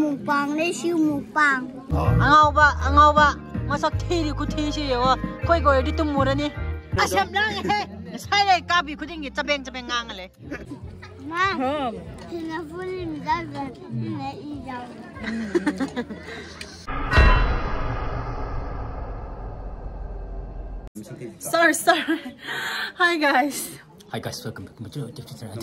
mukbang le siu mukbang. Angauba masak thiri ku thi si yo koi goi di tumurani asam lang he sai le kabi khuding gi chabeng ngang le Ma tina fuli mi da ga ne I jaw. Sorry. Hi guys, welcome back to my channel.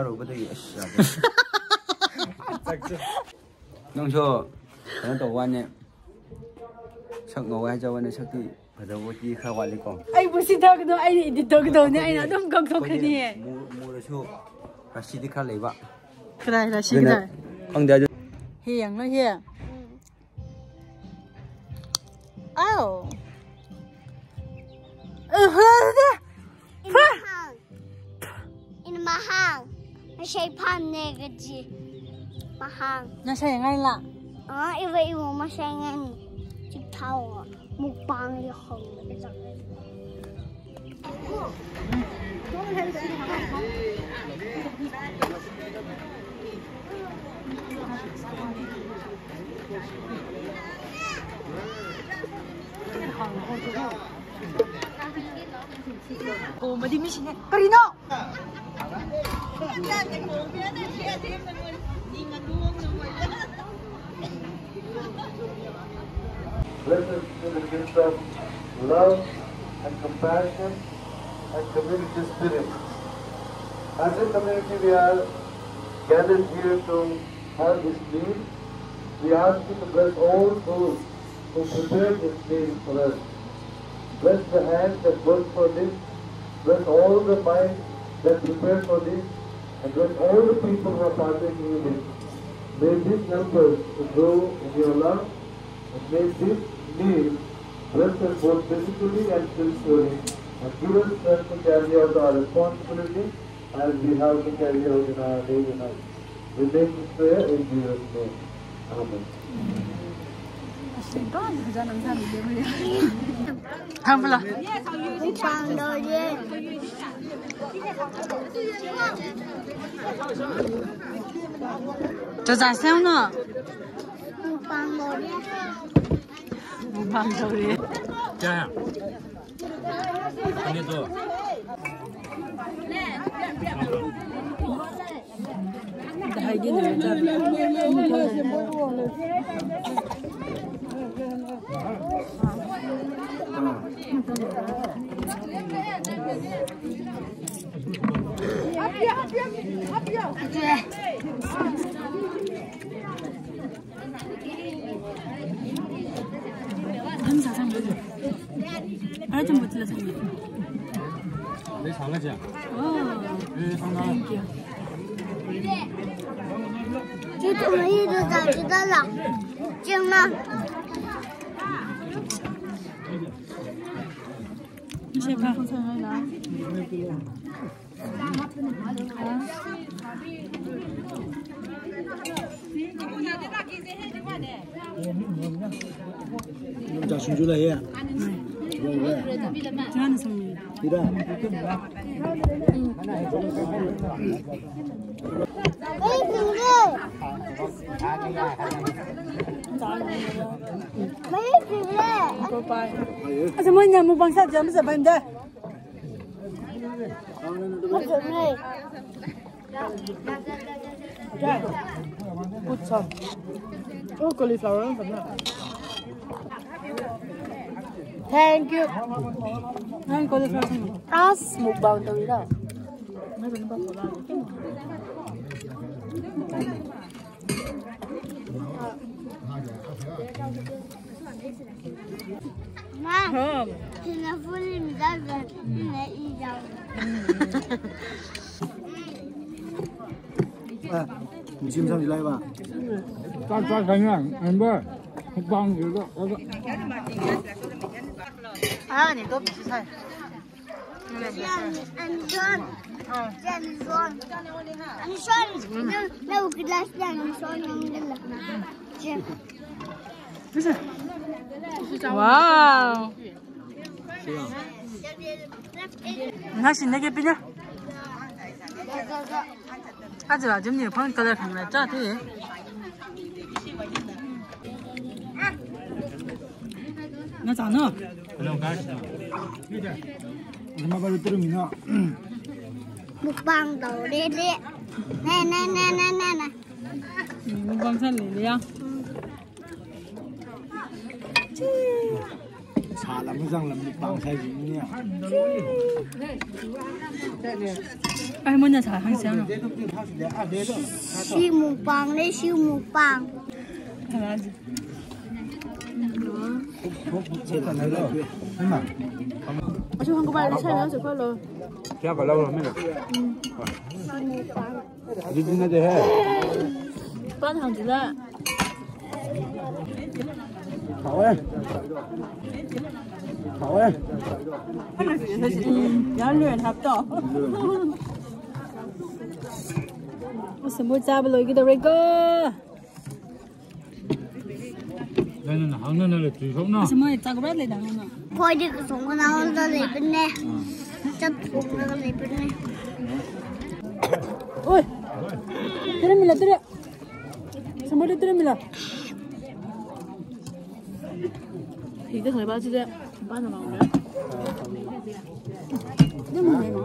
Nông cho nó tổ quan nhé sắc ngầu hay cho quan này sắc thì phải đâu có chi khai quản lý còn ai bố xin thưa cái đó anh đi đâu cái đó này anh nó đông công cái này mua được chưa là xí đi khai lấy vợ cái này là xí này ông đây hiền nó hiền oh In mahangไม่ใช่พันเนกจีmahang น่าใช่ยังไงล่ะ因为我们现在就掏木棒里红的这个。 我们的米线格里诺。 Blessed be the gift of love and compassion and community spirit. As a community, we are gathered here to have this meal. We ask you to bless all those who prepared this meal for us. Bless the hands that worked for this. Bless all the minds that prepared for this. And bless all the people who are partaking in it. May these numbers grow in your love. And may this meal bless us both physically and spiritually. And give us strength to carry out our responsibility as we have to carry out in our daily life. We make this prayer in Jesus' name. Amen. Tham là Mukbang đâu đi. cho dài xem nữa Mukbang đâu đi. bằng đâu đi cha anh đi hay đi nữa cha 한 사상 뭐지? 알아 좀 못들어 상이. 내 장아지. 네 상나. 这怎么一直早知道了？惊了。 谢吧。 자 순주라 해. 좋아하는 선물. 이라. 아, 뭐냐, 뭐 방사 점수 봤는데. 고참. 콜리플라워는 봤나? Thank you. Anh có được không? As một bao từ đó. Mấy bên bao là Ma, tina fuli mi da ga ne I jaw. 지금 삼지 라이바. 딱 그냥 안 봐. 국방 이거. 아, 니 또 비슷해. Anh Son. Anh Son. Anh Son. Lâu cái lá anh Son không lên là. 와우. 나시 내게 비냐? 아주 아줌님 방 가다 가면 짜지. 那咋弄？ 他妈把这都米呢？ Mukbang tàu đi đi. Nè. Mukbang sao lì à? Chả làm cái răng làm mukbang sai gì nhỉ? Ai muốn nhà chả hàng sáng à? Siêu mukbang đấy, siêu mukbang. Ở chỗ hàng có bài lấy chai nữa rồi phải rồi. Chả phải lâu rồi mới được. Đi đi nó thế. Bán hàng gì đó. Khẩu ơi. Khẩu ơi. Nhớ luyện hợp tổ. Ủa mua cha bây giờ cái đầu cơ. Đây là hàng này là tùy sống nó. Ủa mua cha có rất là đáng không? Thôi đi cái sống cái nào ra lấy bên này. Chắc cũng ra lấy bên này. Ôi. Tira mila tira. Sampai tira mila. Itu nggak baca dia. Mana mau dia? Dia mana?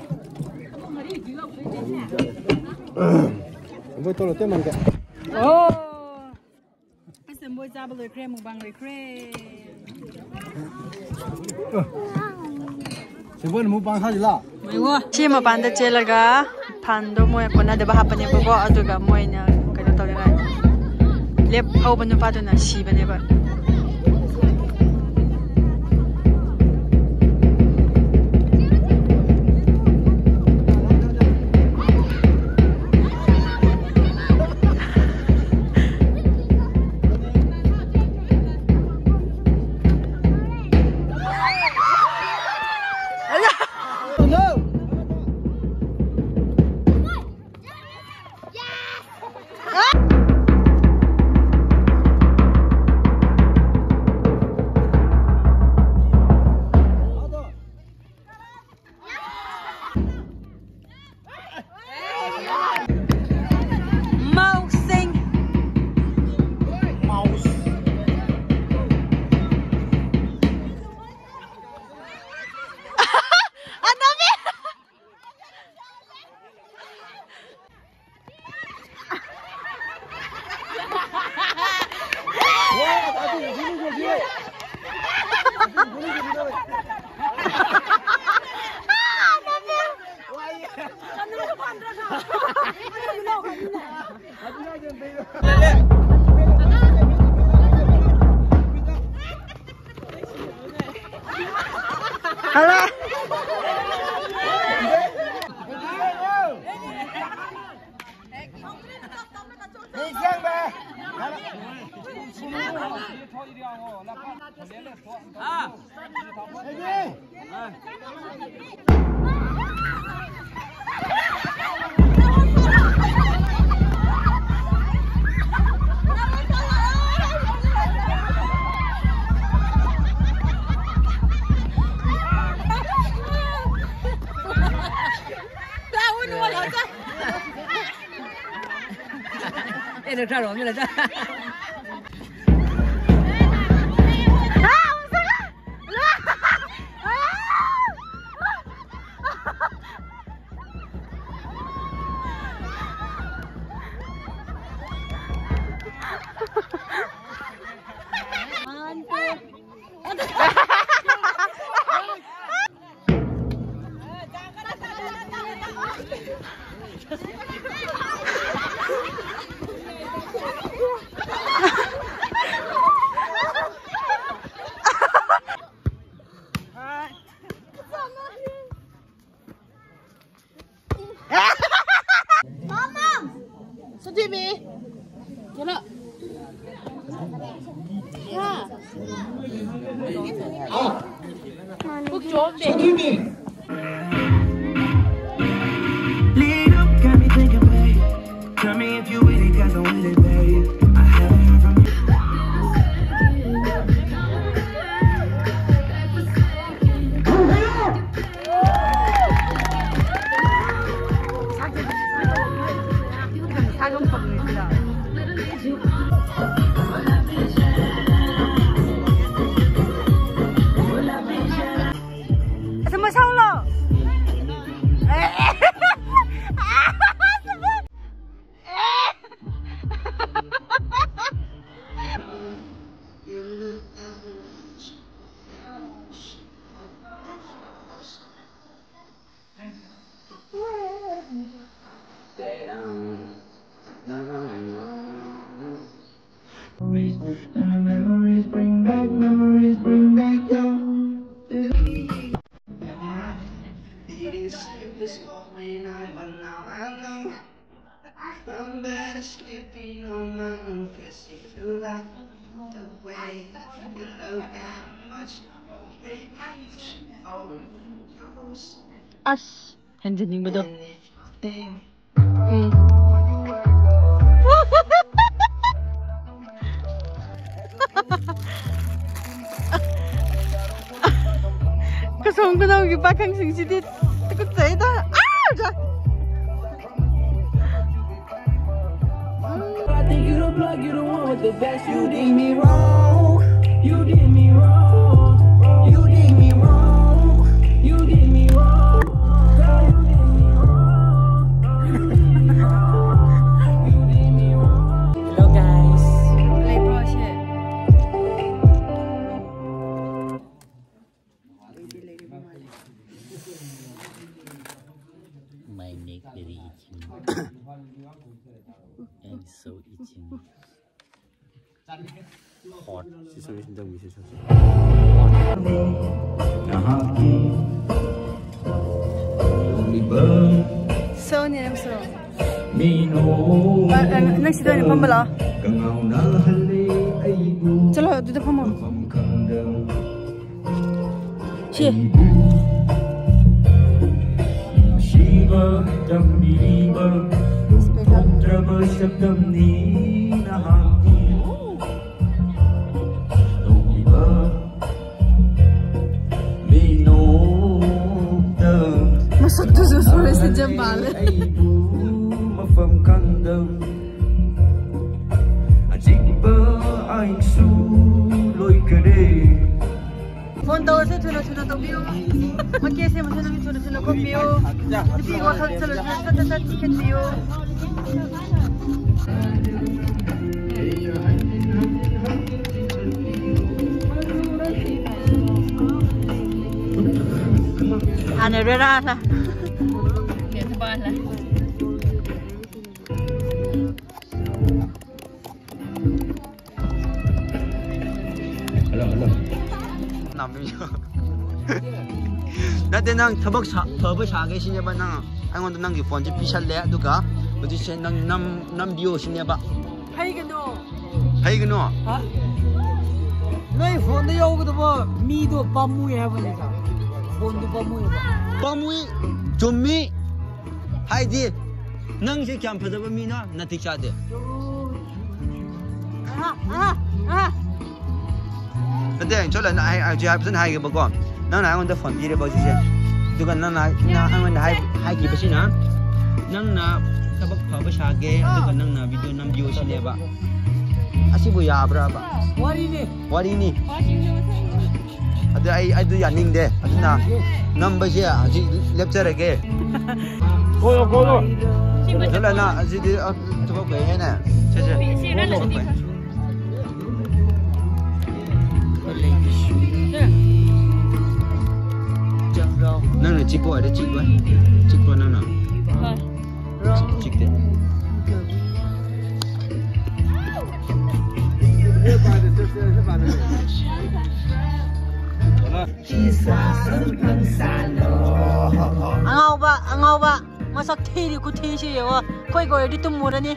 Với tôi là tên mình kìa. Oh. Cái sườn bôi ra bây giờ krem một bằng rồi krem. Chỉ với một bằng sao gì là? Chi mà bạn đã chơi là cả pan đồ mua còn là để bảo bạn nhớ bao giờ cả mua nha cái đó tao lại lep hậu bên phải đó là xì bên này vậy. được ra rồi như là ra. now I know I'm better sleeping on my own. 'Cause if you like the way you look at much Us. Handining ba daw? Kasong ko na gipakang sing sidit. Takot sa ita. I think you the plug, you the one with the best. You did me wrong. You did me wrong. You did me wrong. You did me wrong. Girl, you did me wrong. You did me wrong. You did me wrong. Hello guys. Play project. My neck very itching. And so itching. Hot. Situation don't be situation. So ni nam so. Nang sido ni pambala. Chalo dito pamo. Si. Masuk tu suara sejambal. Phone tahu saya cuna tu bio. Makai saya macam ni cuna ko bio. Tapi wakal cuna tiket bio. Ane rera lah. Dia tebal lah. Hello. 남이요. 나한테 난 더벅 사게 시냐 봐 나. 아이고 난 그 폰지 비살래 누가? 어디 남 비오 시냐 봐. 하이그노. 아? 너희 폰도 여기도 뭐 미도 밤무에 해보니까 폰도 밤무에 봐. 밤무이 좀미 하이디 낭시 캠프도 미나 나 틱샤데. 근데 저는 나 제가 무슨 하이게 보고 나는 아무도 폰 비를 보시지. 누가 나 아무도 하이기 보시나? 나 더벅 사게 누가 나 비디오 남 비오 시냐 봐. Asibu ya berapa? Wari ni. Ada yaning deh. Aduna number dia aji lecture ke. Kono. Jalan na aji di tu apa ke na? Cece. Nang ni cikgu ada cikgu nana. Cik deh. Angau ba masak thiri ku thi si yo koi koi di tumurani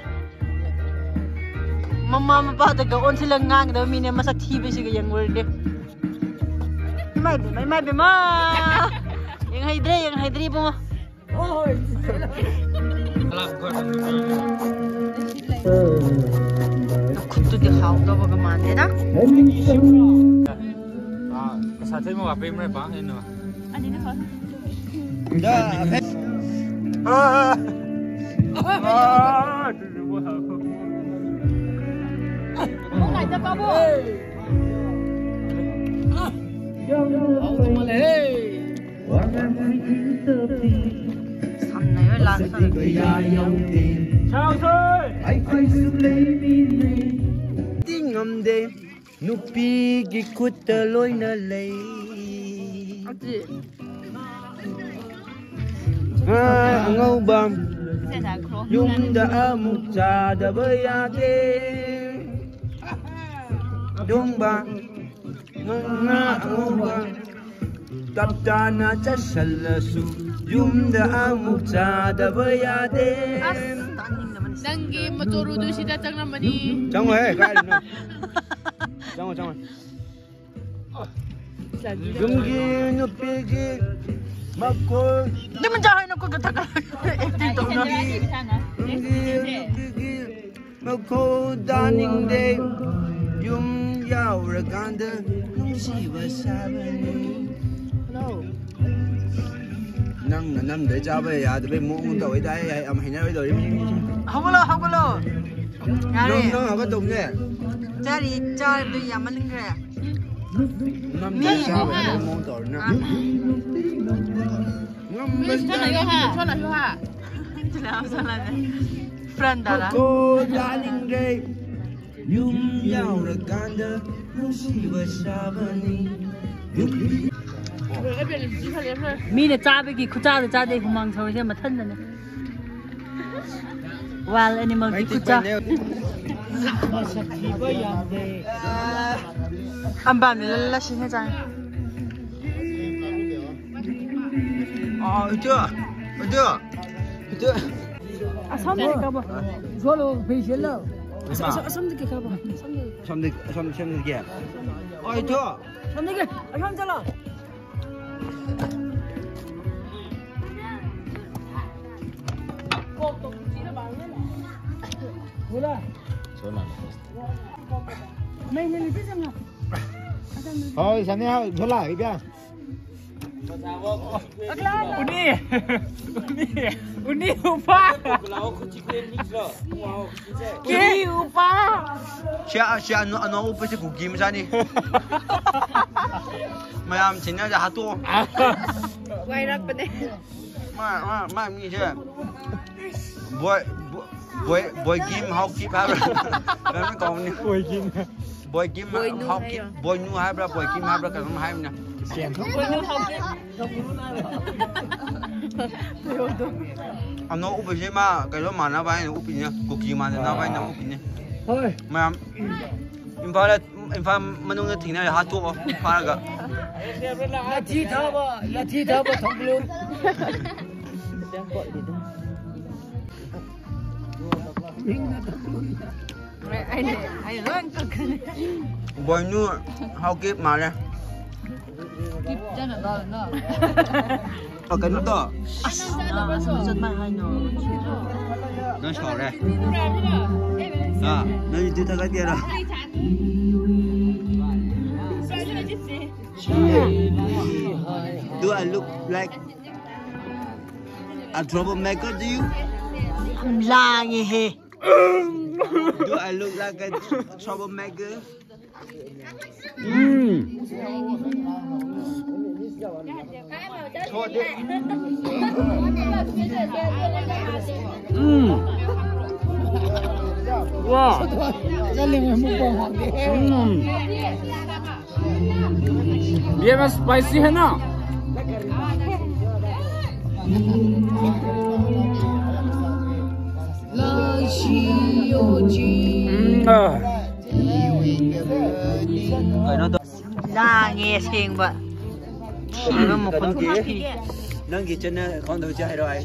mama ba da ga on silang ngang da mine masak thi be si ga yang wurde mai be ma yang haidri bo oi kutu di hau da ba ga man de na Kasatay mo kape mo ba? Ano? ani na ha Oh my god, babo. Sanay lang sa. Tingomde nupi gikut loy na lay. Ngau bam yung da muk cha da bayate dong ba ngau bam tap tana chasalsu yumda amuk chadaba yade Nangi maturudo si Tatang Ramani. Trong rồi, cái này nữa. Trong rồi. Gum gi no pigi makko. Di man jahay na ko gataga. Dito na. Makko daning day yum yao ra ganda nung si ba sabani. Năm để cho bây giờ thì muốn đổi đây ông hình như đổi không có lo nó không có tùng nhé cha đi chơi bây giờ mình linh kìa năm để cho bây giờ muốn đổi nữa Cho lại ha sao lại friend đó cô darling day yum yao ra ganda nung si ba sabani mi ne cha be ki khucha de cha de humang thoi se mathan ne wild animal ki khucha amba me la shi he cha chưa asam de ka ba Solo facial lo. asam de ka ba xong đi kìa ôi chưa asam de ka asam chala Thôi sao nha, thôi lại kìa. Uni upa. Uni upa. Siya ano upa si Kukim sa ni. Mayam sinya ja hatu. Quay ra bên đây. Ma mi siya. Boy game how keep ha. Nó còn ni. Boy game how keep boy nu ha bra boy game ha bra kan hai nè. Ano upa siya ma kayo mana ba ni upi niya. Kukim ma na ba ni upi niya. Thôi. Mayam Imphal manung na tingnan hatu ko para Là thi thao ba thong luôn. Ai loan cực. boy nu how keep mà nè. Kịp chân ở đó nữa. Ở cái nút đó. Rất mà hay nó. Nó sỏ đây. À, nó đi tới cái kia rồi. Do I look like a troublemaker to you? La nghe he. Do I look like a troublemaker? Wow. Gia đình mình mua bò đi. ये में स्पाइसी है ना La nghe xem vậy. Nó một con kia. Nâng gì chân con đầu trai rồi.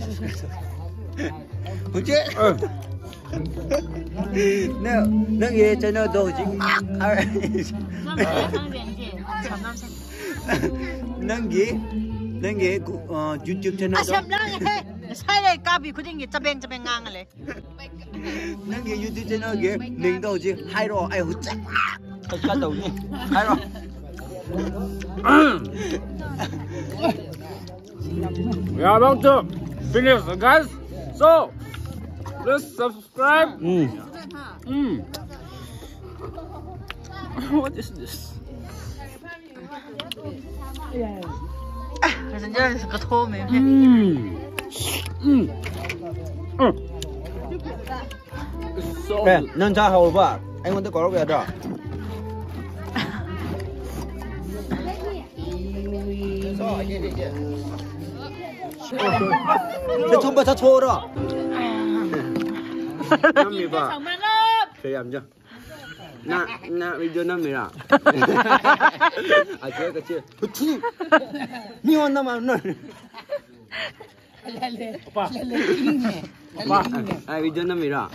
Không chết. Nâng gì chân nó đầu chính. Nâng gì YouTube channel đó. Asam lang he. Sai đây ca bị khuyên gì chapeng ngang rồi. Nâng gì YouTube channel kia mình đầu chứ hay rồi ai hút chắc. Cái đầu nhỉ. Hay rồi. We are about to finish, guys. So, please subscribe. What is this? Bây giờ cái thô mình. Nè, nâng cha hầu ba. Anh muốn tôi có về đó. Nó không bao thô đó. Năm mươi ba. Thấy em chưa? 나 비디오 남이라. 아 제가 제 부치. 니 원나만 너. 오빠. 오빠. 아 비디오 남이라.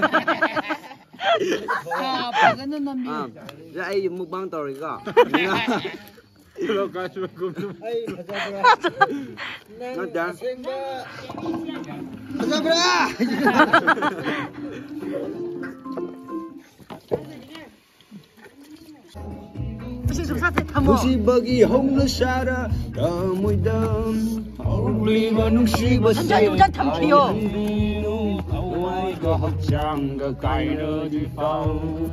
아, 박은 남비. 아, 이 mukbang 떨어가. Lo 가지고 좀. 아이 가자브라. 맞다. 가자브라. Musibagi hong na sara Damoy dam Liba nung siba sa Away ka hapsang Gagay na di pao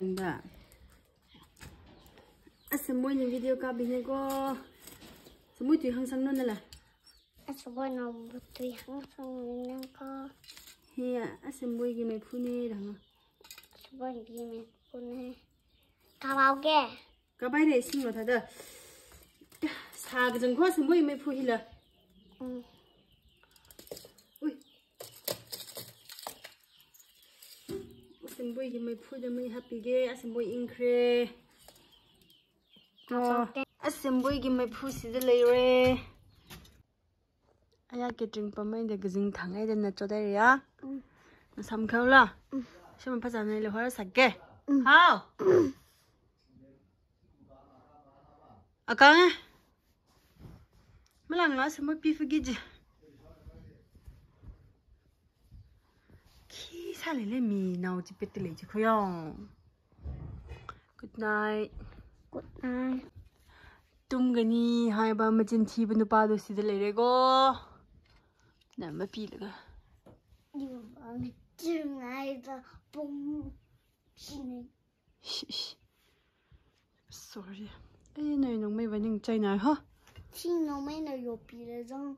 Semua ni video ka bini ko. Semua tu hang sang non lah. Semua nak betul yang sang ko. Hiya, semua gi mai phune dang. Semua gini punya. Kau ke? Ka bai re sing lo tha da. Sa ga jang ko semua mai phu hi la. Ui. Semua gi mai phu da mai happy ge, semua incre. Assembly gi mai phu si de lei re aya ke drink pa mai de gizing thangai de na chodai ya na sam khau la shema pha jan le hora sakke hao akang malang la semua pi fu gi ji ki sa le le mi nau ji pet le ji khoyong. Good night. Good night. tumgani haiba machin thiba nupa do sida leirego namba pilaga You are doing either boom. sorry ai nei nong mai waning chai na ha Xin nó mấy nó vô bị là rong.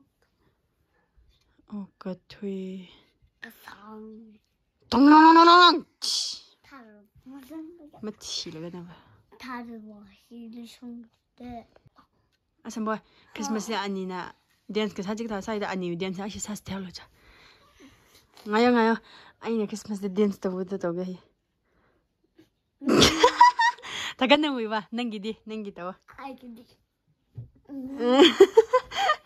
o ka thui À xong. tong nong nong nong Thà rồi mà dân. ma thi laga na ba Thà rồi bỏ hi đi xong để. asam boy Christmas ya anina dance ka sajik ta sai da ani dance a shi sa style cha ngayo ngayo ai na Christmas de dance to bu to ga hi ta kan na wi ba nangi di nangi to Ai cái đi.